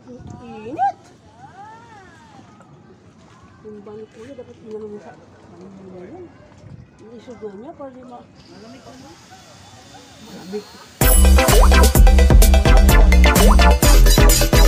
Init! Yung bani po niya, dapat inaman mo sa kanila yan. Iisog na niya para di malamig ka mo. Malamig.